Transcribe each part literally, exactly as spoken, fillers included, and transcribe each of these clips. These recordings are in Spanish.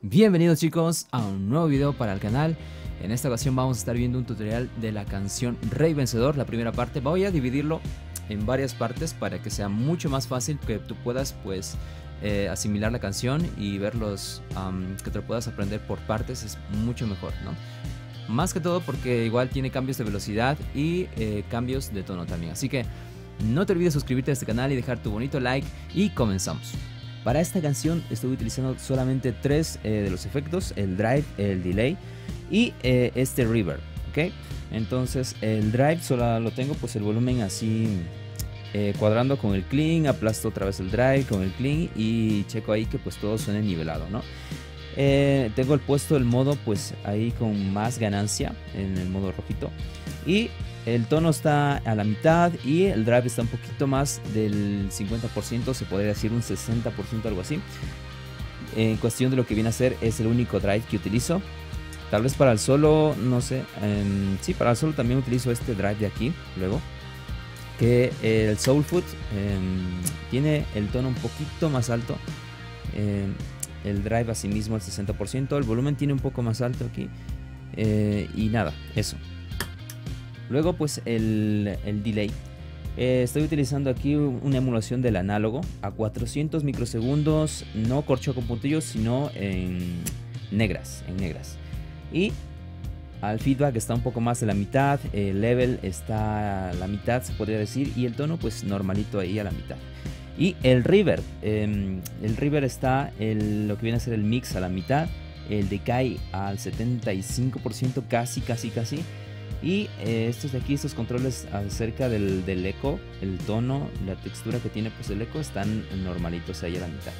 Bienvenidos chicos a un nuevo video para el canal. En esta ocasión vamos a estar viendo un tutorial de la canción Rey Vencedor, la primera parte. Voy a dividirlo en varias partes para que sea mucho más fácil que tú puedas pues eh, asimilar la canción y verlos, um, que te lo puedas aprender por partes, es mucho mejor, ¿no? Más que todo porque igual tiene cambios de velocidad y eh, cambios de tono también. Así que no te olvides suscribirte a este canal y dejar tu bonito like y comenzamos. Para esta canción estoy utilizando solamente tres eh, de los efectos, el drive, el delay y eh, este reverb, ¿ok? Entonces el drive solo lo tengo pues el volumen así eh, cuadrando con el clean, aplasto otra vez el drive con el clean y checo ahí que pues todo suene nivelado, ¿no? Eh, tengo el puesto el modo pues ahí con más ganancia en el modo rojito y el tono está a la mitad y el drive está un poquito más del cincuenta por ciento, se podría decir un sesenta por ciento, algo así. En cuestión de lo que viene a ser, es el único drive que utilizo. Tal vez para el solo, no sé, eh, sí, para el solo también utilizo este drive de aquí, luego. Que el Soulfoot eh, tiene el tono un poquito más alto. Eh, el drive asimismo el sesenta por ciento, el volumen tiene un poco más alto aquí. Eh, y nada, eso. Luego pues el, el delay. Eh, estoy utilizando aquí una emulación del análogo a cuatrocientos microsegundos, no corcho con puntillos, sino en negras, en negras. Y al feedback está un poco más de la mitad, el level está a la mitad se podría decir, y el tono pues normalito ahí a la mitad. Y el reverb, eh, el reverb está el, lo que viene a ser el mix a la mitad, el decay al setenta y cinco por ciento, casi, casi, casi. Y eh, estos de aquí, estos controles acerca del, del eco, el tono, la textura que tiene pues el eco, están normalitos ahí a la mitad.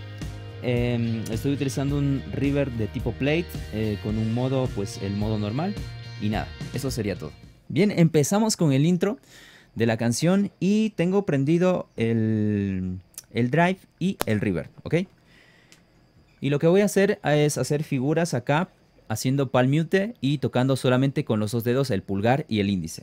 Eh, estoy utilizando un reverb de tipo plate eh, con un modo, pues el modo normal. Y nada, eso sería todo. Bien, empezamos con el intro de la canción y tengo prendido el, el drive y el reverb, ¿ok? Y lo que voy a hacer es hacer figuras acá, haciendo palm mute y tocando solamente con los dos dedos el pulgar y el índice.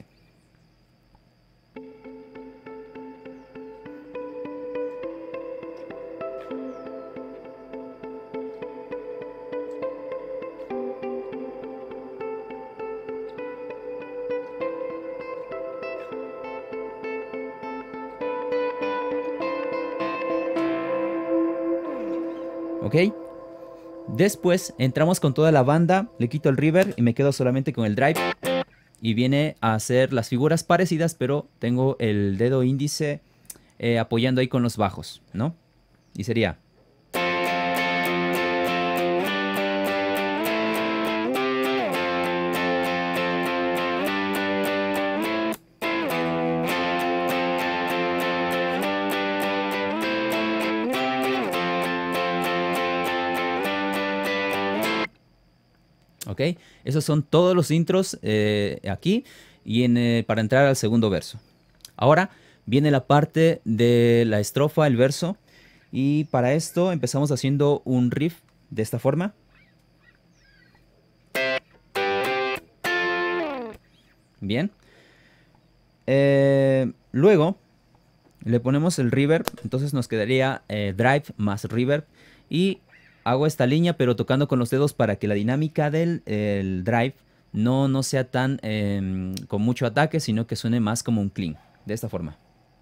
¿Ok? Después entramos con toda la banda, le quito el reverb y me quedo solamente con el drive. Y viene a hacer las figuras parecidas, pero tengo el dedo índice eh, apoyando ahí con los bajos, ¿no? Y sería... ¿Ok? Esos son todos los intros eh, aquí y en, eh, para entrar al segundo verso. Ahora viene la parte de la estrofa, el verso. Y para esto empezamos haciendo un riff de esta forma. Bien. Eh, luego le ponemos el reverb. Entonces nos quedaría eh, drive más reverb. Y hago esta línea pero tocando con los dedos para que la dinámica del el drive no, no sea tan eh, con mucho ataque, sino que suene más como un clean. De esta forma.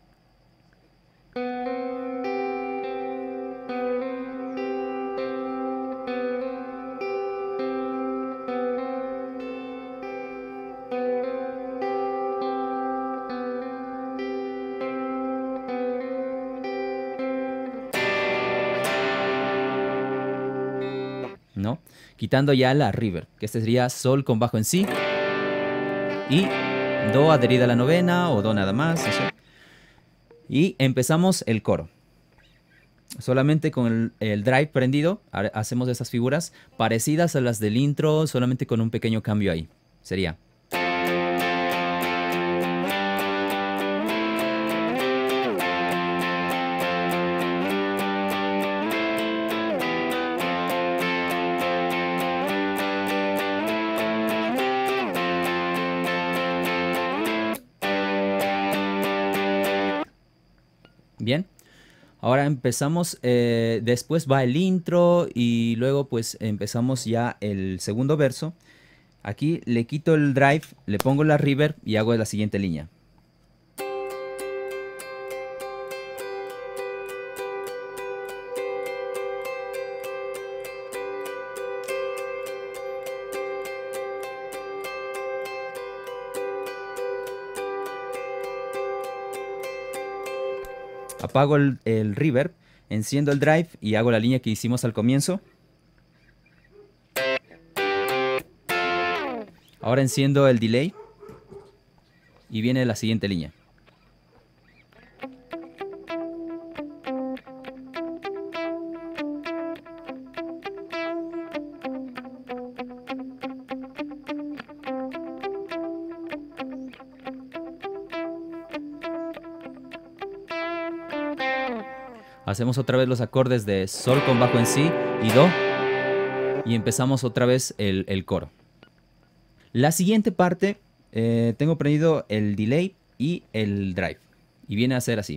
¿No? Quitando ya la reverb, que este sería sol con bajo en si y do adherida a la novena o do nada más, eso. Y empezamos el coro. Solamente con el, el drive prendido hacemos esas figuras parecidas a las del intro, solamente con un pequeño cambio ahí. Sería... Bien, Ahora empezamos, eh, después va el intro y luego pues empezamos ya el segundo verso. Aquí le quito el drive, le pongo la reverb y hago la siguiente línea. Apago el, el reverb, enciendo el drive y hago la línea que hicimos al comienzo. Ahora enciendo el delay y viene la siguiente línea. Hacemos otra vez los acordes de sol con bajo en si y do. Y empezamos otra vez el, el coro. La siguiente parte, eh, tengo prendido el delay y el drive. Y viene a ser así.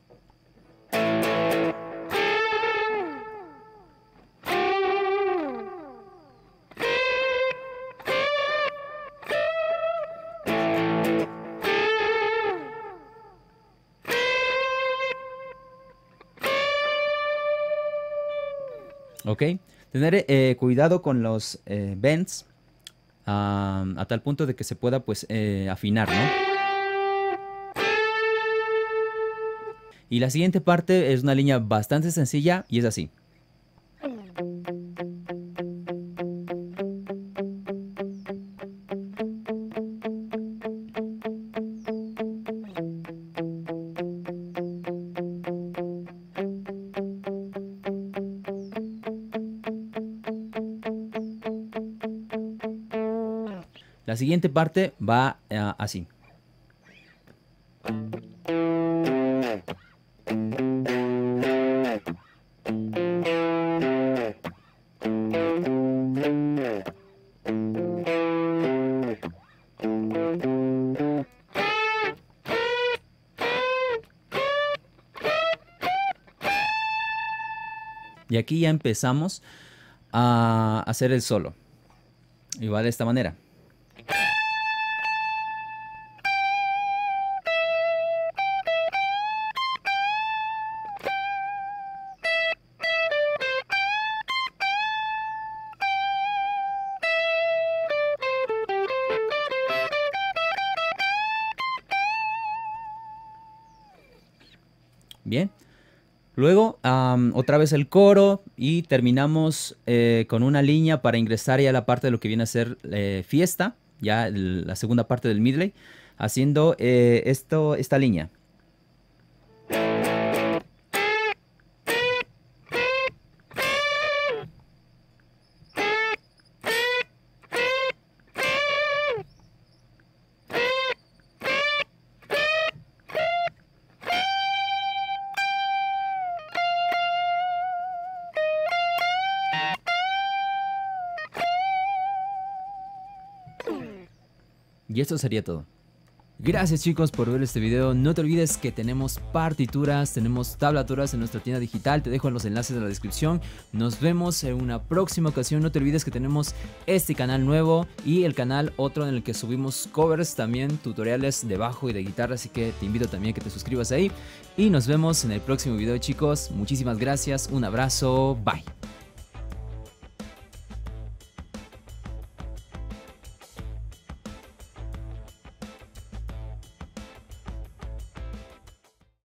Ok, tener eh, cuidado con los eh, bends uh, a tal punto de que se pueda pues eh, afinar, ¿no? Y la siguiente parte es una línea bastante sencilla y es así. La siguiente parte va uh, así. Y aquí ya empezamos a hacer el solo. Y va de esta manera. Bien. Luego um, otra vez el coro y terminamos eh, con una línea para ingresar ya a la parte de lo que viene a ser eh, fiesta, ya el, la segunda parte del medley, haciendo eh, esto, esta línea. Y esto sería todo. Gracias chicos por ver este video. No te olvides que tenemos partituras, tenemos tablaturas en nuestra tienda digital. Te dejo los enlaces en la descripción. Nos vemos en una próxima ocasión. No te olvides que tenemos este canal nuevo y el canal otro en el que subimos covers, también tutoriales de bajo y de guitarra. Así que te invito también a que te suscribas ahí. Y nos vemos en el próximo video chicos. Muchísimas gracias. Un abrazo. Bye.